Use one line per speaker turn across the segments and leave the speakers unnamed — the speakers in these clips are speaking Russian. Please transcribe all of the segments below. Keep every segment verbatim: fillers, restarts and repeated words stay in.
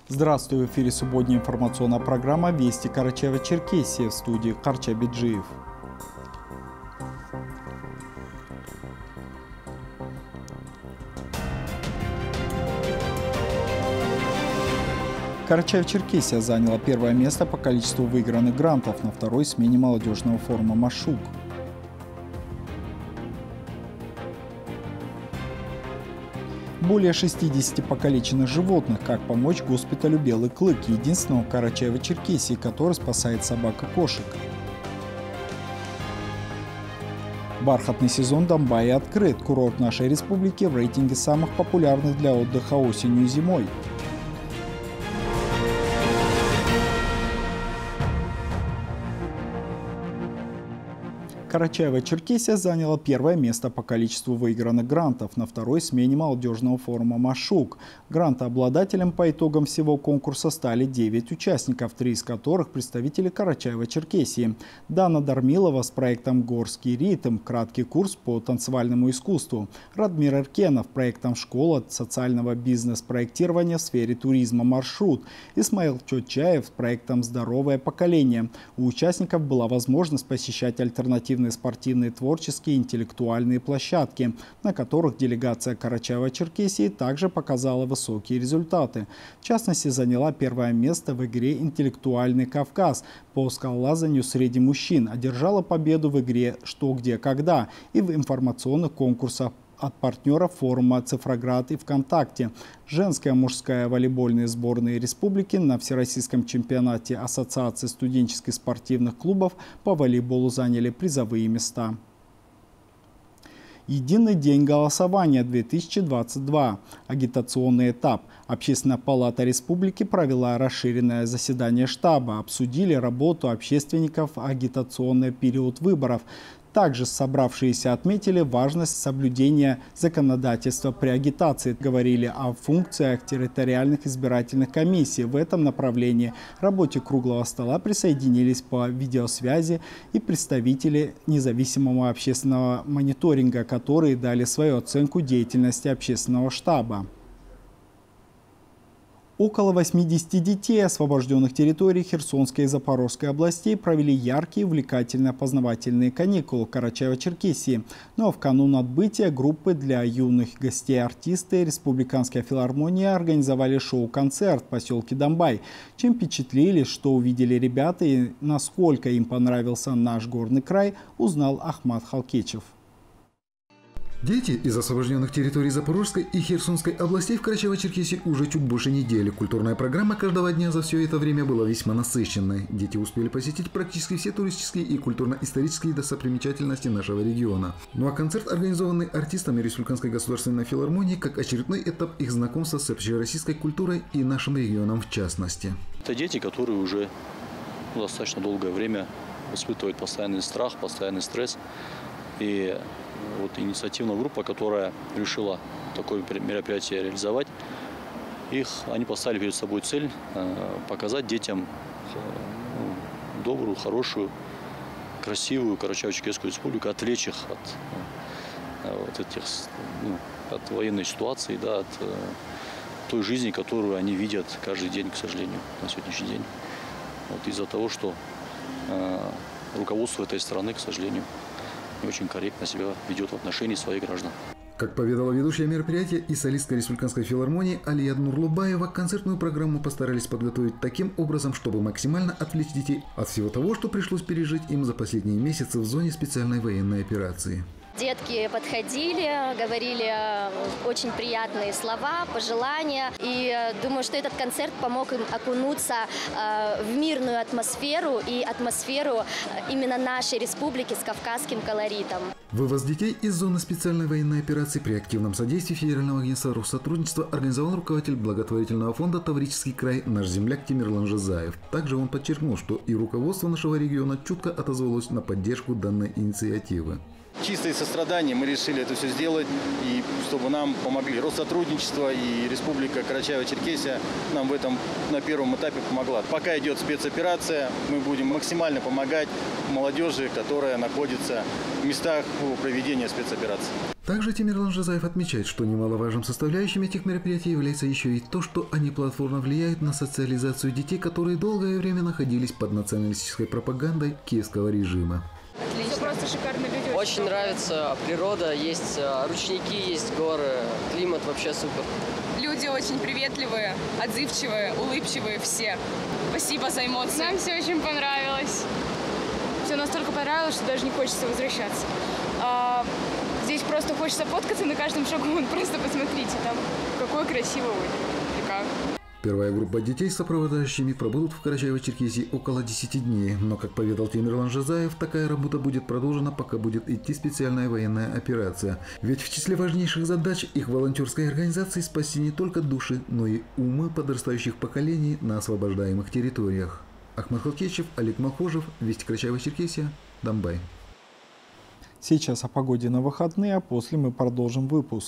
Здравствуй, в эфире субботняя информационная программа «Вести Карачаево-Черкесии», в студии Карча Биджиев. Карачаево-Черкесия заняла первое место по количеству выигранных грантов на второй смене молодежного форума «Машук». Более шестидесяти покалеченных животных. Как помочь госпиталю «Белый клык», единственному в Карачаево-Черкесии, который спасает собак и кошек. Бархатный сезон Домбая открыт. Курорт нашей республики в рейтинге самых популярных для отдыха осенью и зимой. Карачаево-Черкесия заняла первое место по количеству выигранных грантов на второй смене молодежного форума «Машук». Грантообладателем по итогам всего конкурса стали девять участников, три из которых представители Карачаево-Черкесии. Дана Дармилова с проектом «Горский ритм», краткий курс по танцевальному искусству. Радмир Эркенов проектом «Школа социального бизнес-проектирования в сфере туризма маршрут». Исмаил Чотчаев с проектом «Здоровое поколение». У участников была возможность посещать альтернативные спортивные, творческие и интеллектуальные площадки, на которых делегация Карачаево-Черкесии также показала высокие результаты. В частности, заняла первое место в игре «Интеллектуальный Кавказ» по скалолазанию среди мужчин, одержала победу в игре «Что, где, когда» и в информационных конкурсах от партнеров форума «Цифроград» и ВКонтакте. Женская и мужская волейбольные сборные республики на Всероссийском чемпионате Ассоциации студенческих спортивных клубов по волейболу заняли призовые места. Единый день голосования две тысячи двадцать два. Агитационный этап. Общественная палата республики провела расширенное заседание штаба. Обсудили работу общественников в агитационный период выборов. Также собравшиеся отметили важность соблюдения законодательства при агитации. Говорили о функциях территориальных избирательных комиссий. В этом направлении работе круглого стола присоединились по видеосвязи и представители независимого общественного мониторинга, которые дали свою оценку деятельности общественного штаба. Около восьмидесяти детей освобожденных территорий Херсонской и Запорожской областей провели яркие, увлекательные, познавательные каникулы в Карачаево-Черкесии. Ну а в канун отбытия группы для юных гостей артисты Республиканской филармонии организовали шоу-концерт в поселке Домбай. Чем впечатлили, что увидели ребята и насколько им понравился наш горный край, узнал Ахмат Халкечев.
Дети из освобожденных территорий Запорожской и Херсонской областей в Карачаево-Черкесии уже чуть больше недели. Культурная программа каждого дня за все это время была весьма насыщенной. Дети успели посетить практически все туристические и культурно-исторические достопримечательности нашего региона. Ну а концерт, организованный артистами Республиканской государственной филармонии, как очередной этап их знакомства с общероссийской культурой и нашим регионом в частности.
Это дети, которые уже достаточно долгое время испытывают постоянный страх, постоянный стресс. И вот инициативная группа, которая решила такое мероприятие реализовать, их, они поставили перед собой цель э, показать детям э, добрую, хорошую, красивую Карачаево-Черкесскую республику, отвлечь их от, э, от, этих, ну, от военной ситуации, да, от э, той жизни, которую они видят каждый день, к сожалению, на сегодняшний день. Вот из-за того, что э, руководство этой страны, к сожалению, не очень корректно себя ведет в отношении своих граждан.
Как поведала ведущая мероприятия и солистка Республиканской филармонии Алия Нурлубаева, концертную программу постарались подготовить таким образом, чтобы максимально отвлечь детей от всего того, что пришлось пережить им за последние месяцы в зоне специальной военной операции.
Детки подходили, говорили очень приятные слова, пожелания. И думаю, что этот концерт помог им окунуться в мирную атмосферу и атмосферу именно нашей республики с кавказским колоритом.
Вывоз детей из зоны специальной военной операции при активном содействии Федерального агентства Россотрудничества организовал руководитель благотворительного фонда «Таврический край» наш земляк Тимирлан Жазаев. Также он подчеркнул, что и руководство нашего региона чутко отозвалось на поддержку данной инициативы.
Чисто из сострадания мы решили это все сделать, и чтобы нам помогли. Россотрудничество и Республика Карачаево-Черкесия нам в этом на первом этапе помогла. Пока идет спецоперация, мы будем максимально помогать молодежи, которая находится в местах проведения спецоперации.
Также Тимирлан Жазаев отмечает, что немаловажным составляющим этих мероприятий является еще и то, что они платформно влияют на социализацию детей, которые долгое время находились под националистической пропагандой киевского режима.
Отлично. Просто шикарные люди.
Очень нравится природа, есть ручники, есть горы, климат вообще супер.
Люди очень приветливые, отзывчивые, улыбчивые все. Спасибо за эмоции.
Нам все очень понравилось. Все настолько понравилось, что даже не хочется возвращаться. А, здесь просто хочется фоткаться на каждом шагу. Просто посмотрите, там какой красивый озеро, река.
Первая группа детей с сопровождающими пробудут в Карачаево-Черкесии около десяти дней. Но, как поведал Тимирлан Жазаев, такая работа будет продолжена, пока будет идти специальная военная операция. Ведь в числе важнейших задач их волонтерской организации спасти не только души, но и умы подрастающих поколений на освобождаемых территориях. Ахмед Халкевичев, Олег Малхожев, Вести Карачаево-Черкесия, Донбай.
Сейчас о погоде на выходные, а после мы продолжим выпуск.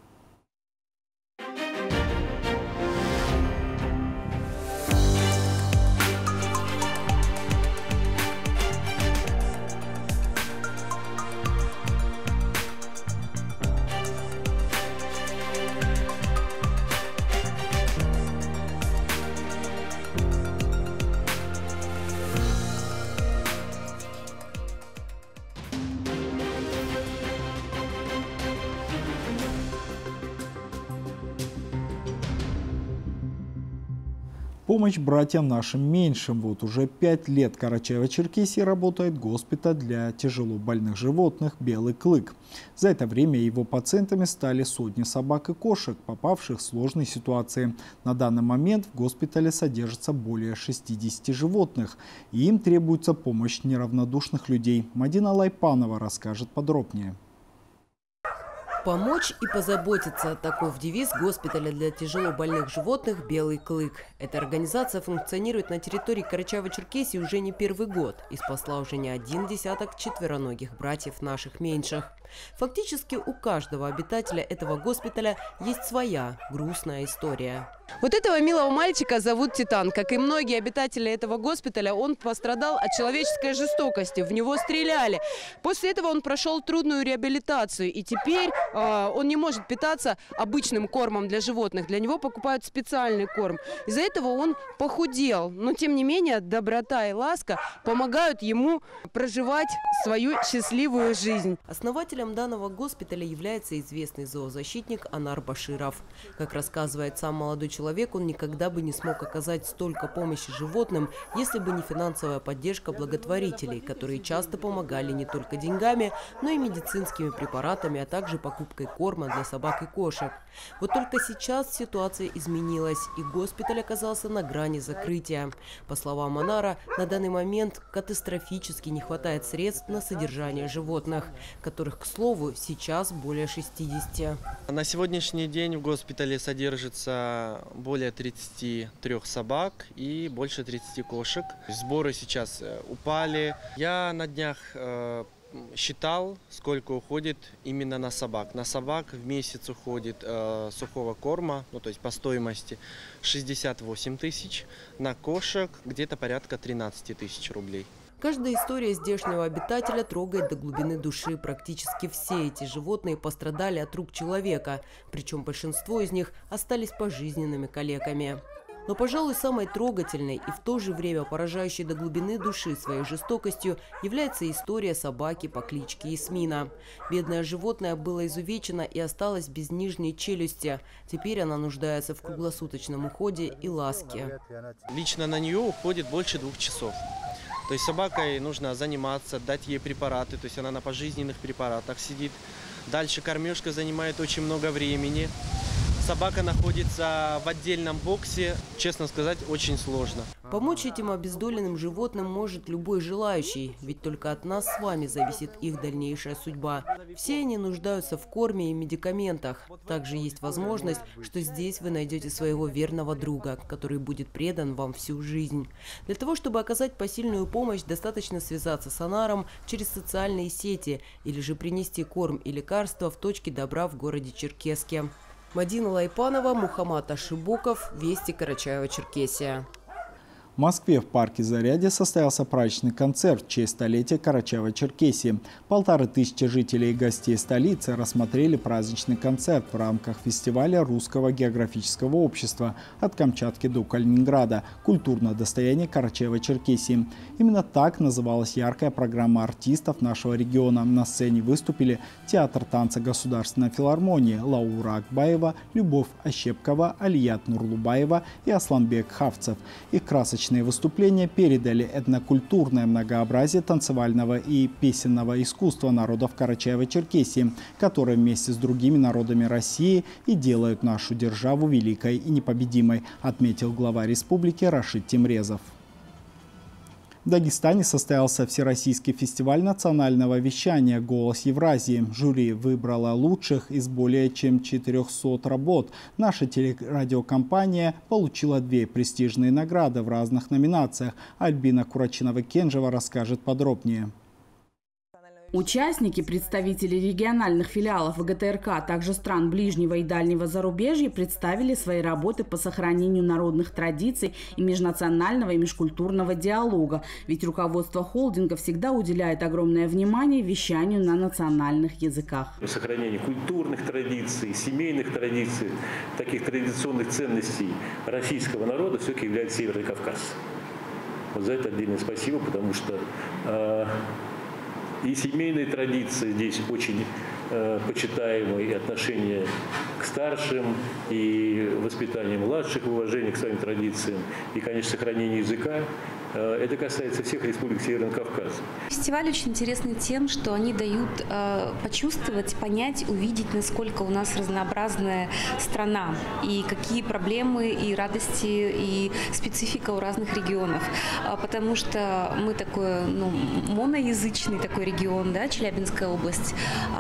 Помощь братьям нашим меньшим. Вот уже пять лет в Карачаево-Черкесии работает госпиталь для тяжело больных животных «Белый клык». За это время его пациентами стали сотни собак и кошек, попавших в сложные ситуации. На данный момент в госпитале содержится более шестидесяти животных, и им требуется помощь неравнодушных людей. Мадина Лайпанова расскажет подробнее.
Помочь и позаботиться – таков девиз госпиталя для тяжело больных животных «Белый клык». Эта организация функционирует на территории Карачаево-Черкесии уже не первый год и спасла уже не один десяток четвероногих братьев наших меньших. Фактически у каждого обитателя этого госпиталя есть своя грустная история. Вот этого милого мальчика зовут Титан. Как и многие обитатели этого госпиталя, он пострадал от человеческой жестокости. В него стреляли. После этого он прошел трудную реабилитацию. И теперь э, он не может питаться обычным кормом для животных. Для него покупают специальный корм. Из-за этого он похудел. Но тем не менее доброта и ласка помогают ему проживать свою счастливую жизнь. Основателем данного госпиталя является известный зоозащитник Анар Баширов. Как рассказывает сам молодой человек, он никогда бы не смог оказать столько помощи животным, если бы не финансовая поддержка благотворителей, которые часто помогали не только деньгами, но и медицинскими препаратами, а также покупкой корма для собак и кошек. Вот только сейчас ситуация изменилась, и госпиталь оказался на грани закрытия. По словам Анара, на данный момент катастрофически не хватает средств на содержание животных, которых, к слову, сейчас более шестидесяти.
На сегодняшний день в госпитале содержится более тридцати трёх собак и больше тридцати кошек. Сборы сейчас упали. Я на днях э, считал, сколько уходит именно на собак. На собак в месяц уходит э, сухого корма, ну то есть по стоимости шестьдесят восемь тысяч, на кошек где-то порядка тринадцати тысяч рублей.
Каждая история здешнего обитателя трогает до глубины души. Практически все эти животные пострадали от рук человека, причем большинство из них остались пожизненными калеками. Но, пожалуй, самой трогательной и в то же время поражающей до глубины души своей жестокостью является история собаки по кличке Ясмина. Бедное животное было изувечено и осталось без нижней челюсти. Теперь она нуждается в круглосуточном уходе и ласке.
Лично на нее уходит больше двух часов. То есть собакой нужно заниматься, дать ей препараты, то есть она на пожизненных препаратах сидит. Дальше кормежка занимает очень много времени. Собака находится в отдельном боксе. Честно сказать, очень сложно.
Помочь этим обездоленным животным может любой желающий, ведь только от нас с вами зависит их дальнейшая судьба. Все они нуждаются в корме и медикаментах. Также есть возможность, что здесь вы найдете своего верного друга, который будет предан вам всю жизнь. Для того, чтобы оказать посильную помощь, достаточно связаться с Анаром через социальные сети или же принести корм и лекарства в точке добра в городе Черкесске. Мадина Лайпанова, Мухаммад Ашибоков, Вести, Карачаево-Черкесия.
В Москве в парке «Зарядье» состоялся праздничный концерт в честь столетия Карачаево-Черкесии. Полторы тысячи жителей и гостей столицы рассмотрели праздничный концерт в рамках фестиваля Русского географического общества «От Камчатки до Калининграда. Культурное достояние Карачаево-Черкесии». Именно так называлась яркая программа артистов нашего региона. На сцене выступили театр танца Государственной филармонии Лаура Акбаева, Любовь Ощепкова, Алият Нурлубаева и Асланбек Хавцев. Их красочные выступления передали этнокультурное многообразие танцевального и песенного искусства народов Карачаево-Черкесии, которые вместе с другими народами России и делают нашу державу великой и непобедимой, отметил глава республики Рашид Тимрезов. В Дагестане состоялся Всероссийский фестиваль национального вещания «Голос Евразии». Жюри выбрало лучших из более чем четырёхсот работ. Наша телерадиокомпания получила две престижные награды в разных номинациях. Альбина Курачинова-Кенжева расскажет подробнее.
Участники, представители региональных филиалов ВГТРК, а также стран ближнего и дальнего зарубежья представили свои работы по сохранению народных традиций и межнационального и межкультурного диалога. Ведь руководство холдинга всегда уделяет огромное внимание вещанию на национальных языках.
Сохранение культурных традиций, семейных традиций, таких традиционных ценностей российского народа все-таки является Северный Кавказ. Вот за это отдельное спасибо, потому что э, и семейные традиции здесь очень э, почитаемые, и отношение к старшим, и воспитание младших, уважение к своим традициям, и, конечно, сохранение языка. Э, это касается всех республик Северного Кавказа.
Фестиваль очень интересный тем, что они дают э, почувствовать, понять, увидеть, насколько у нас разнообразная страна, и какие проблемы, и радости, и специфика у разных регионов. А, потому что мы такой, ну, моноязычный такой регион. регион, да, Челябинская область.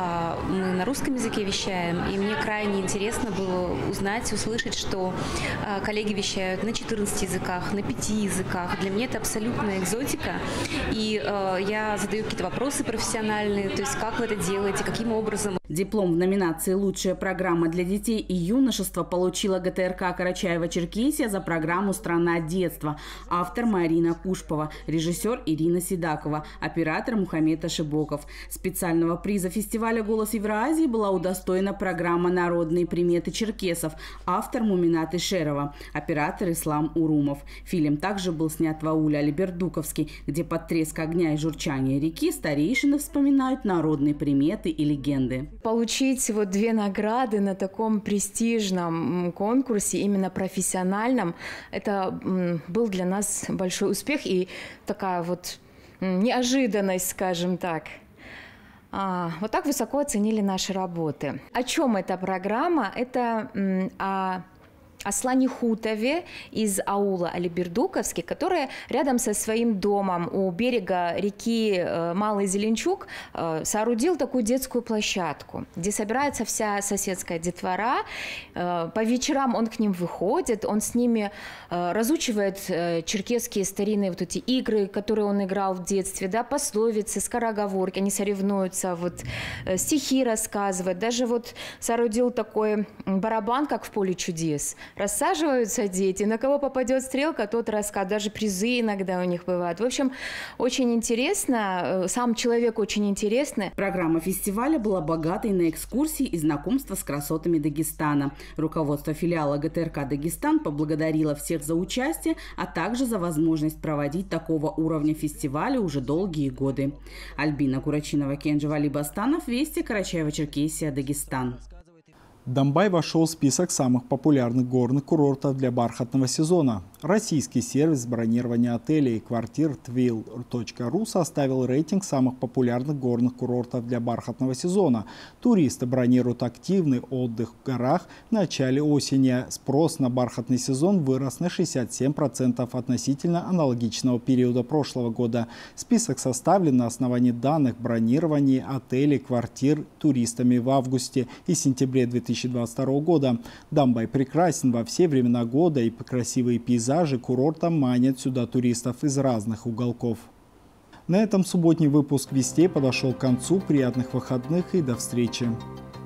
Мы на русском языке вещаем, и мне крайне интересно было узнать, услышать, что коллеги вещают на четырнадцати языках, на пяти языках. Для меня это абсолютная экзотика, и я задаю какие-то вопросы профессиональные, то есть как вы это делаете, каким образом.
Диплом в номинации «Лучшая программа для детей и юношества» получила ГТРК Карачаево-Черкесия за программу «Страна детства». Автор Марина Кушпова, режиссер Ирина Седакова, оператор Мухаммед Ашибоков. Специального приза фестиваля «Голос Евразии» была удостоена программа «Народные приметы черкесов», автор Муминат Ишерова, оператор Ислам Урумов. Фильм также был снят в ауле Алибердуковский, где под треск огня и журчание реки старейшины вспоминают народные приметы и легенды.
Получить вот две награды на таком престижном конкурсе, именно профессиональном, это был для нас большой успех и такая вот неожиданность, скажем так. А, вот так высоко оценили наши работы. О чем эта программа? Это о Аслане Хутове из аула Алибердуковский, которая рядом со своим домом у берега реки Малый Зеленчук соорудил такую детскую площадку, где собирается вся соседская детвора. По вечерам он к ним выходит, он с ними разучивает черкесские старинные вот эти игры, которые он играл в детстве, да, пословицы, скороговорки, они соревнуются, вот, стихи рассказывают. Даже вот соорудил такой барабан, как в «Поле чудес». Рассаживаются дети, на кого попадет стрелка, тот рассказывает, даже призы иногда у них бывают. В общем, очень интересно, сам человек очень интересный.
Программа фестиваля была богатой на экскурсии и знакомство с красотами Дагестана. Руководство филиала ГТРК «Дагестан» поблагодарило всех за участие, а также за возможность проводить такого уровня фестиваля уже долгие годы. Альбина Курачинова-Кенжева, Алибастанов, Вести, Карачаево-Черкесия, Дагестан.
Домбай вошел в список самых популярных горных курортов для бархатного сезона. Российский сервис бронирования отелей и квартир твил точка ру составил рейтинг самых популярных горных курортов для бархатного сезона. Туристы бронируют активный отдых в горах в начале осени. Спрос на бархатный сезон вырос на шестьдесят семь процентов относительно аналогичного периода прошлого года. Список составлен на основании данных бронирования отелей, квартир туристами в августе и сентябре две тысячи двадцать второго года. Домбай прекрасен во все времена года, и красивые пейзажи курорта манят сюда туристов из разных уголков. На этом субботний выпуск «Вестей» подошел к концу. Приятных выходных и до встречи!